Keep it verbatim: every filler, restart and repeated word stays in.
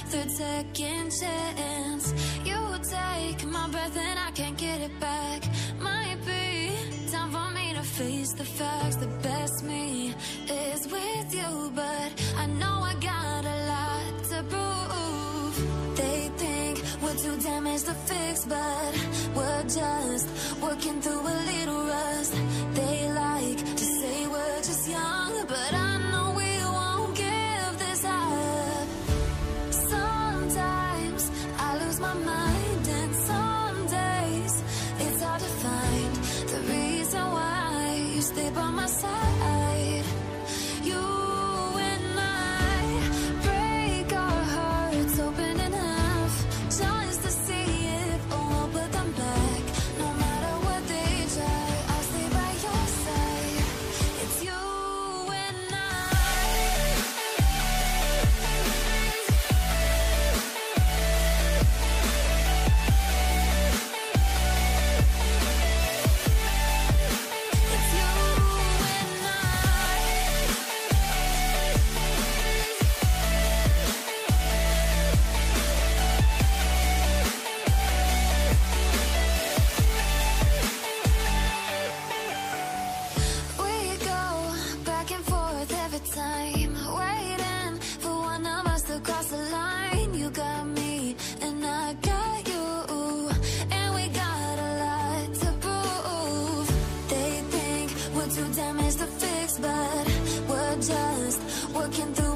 third, second chance. You take my breath and I can't get it back. Might be time for me to face the facts. The best me is with you, but I know I got a lot to prove. They think we're too damaged to fix, but we're just working through a little rust. They like to say we're just young, but I know we won't give this up. Sometimes I lose my mind, and some days it's hard to find the reason why you stay by my side. You and I break our hearts open in half, just to see if we'll put them back. No matter what they try, I'll stay by your side. It's you and I. It's you and I. We go back and forth every time, waiting for one of us to cross the line. You got me and I got you, and we got a lot to prove. They think we're too damaged to fix, but we're just working through